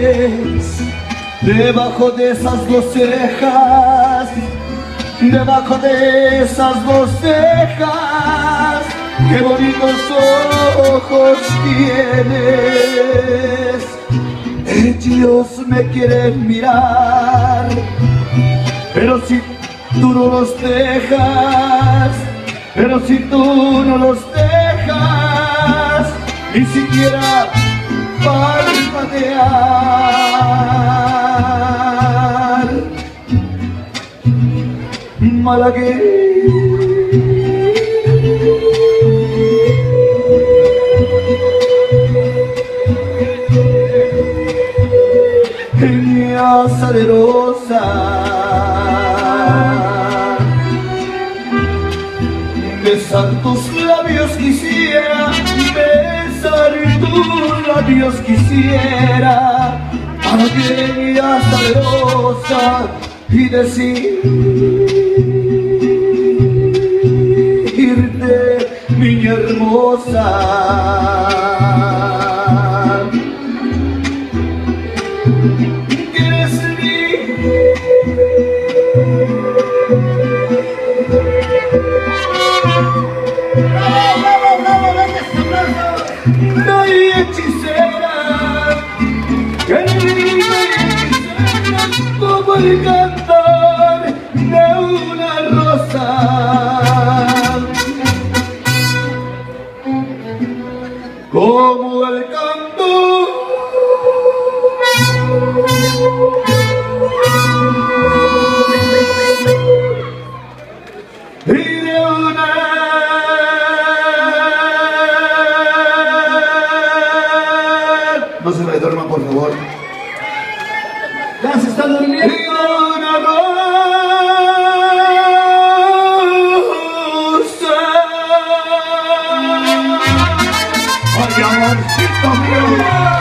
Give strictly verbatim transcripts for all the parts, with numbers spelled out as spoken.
tienes debajo de esas dos cejas, debajo de esas dos cejas, qué bonitos ojos tienes. Ellos me quieren mirar, pero si tú no los dejas, pero si tú no los dejas, ni siquiera parpadear. Malagueña salerosa, besar tus labios quisiera, besar tus labios quisiera, malagueña salerosa, y decirte, niña hermosa, que eres mi. Mariachicera, que linda hechicera, como el cantar de una rosa, como el canto y de una. No se me duerman, por favor. Ya se está durmiendo. Y una rosa. Ay, amorcito mío.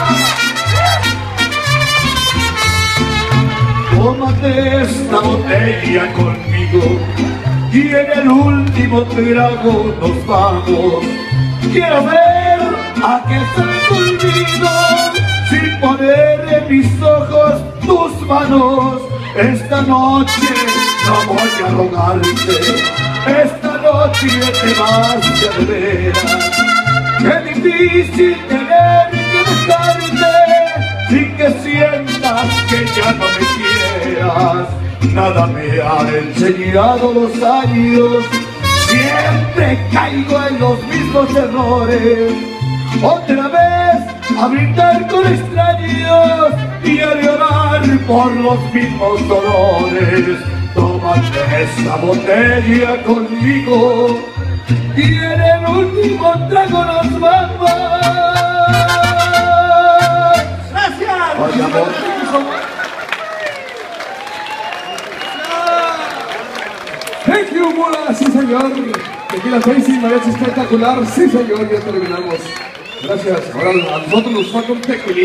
Tómate esta botella conmigo y en el último trago nos vamos. Quiero ver a qué sabe tu olvido sin poner en mis ojos tus manos. Esta noche no voy a rogarte, esta noche te vas de veras. Qué difícil tener que dejarte sin que sientas que ya no me quieras. Nada me ha enseñado los años, siempre caigo en los mismos errores. Otra vez a brindar con extraños y a llorar por los mismos dolores. Tómate esta botella conmigo y en el último trago nos vamos. Gracias. Ay, amor. Thank you, Mula, sí señor. Tequila Tasting, mariachi espectacular, sí señor, ya terminamos. Gracias. Ahora a nosotros nos falta un tequila.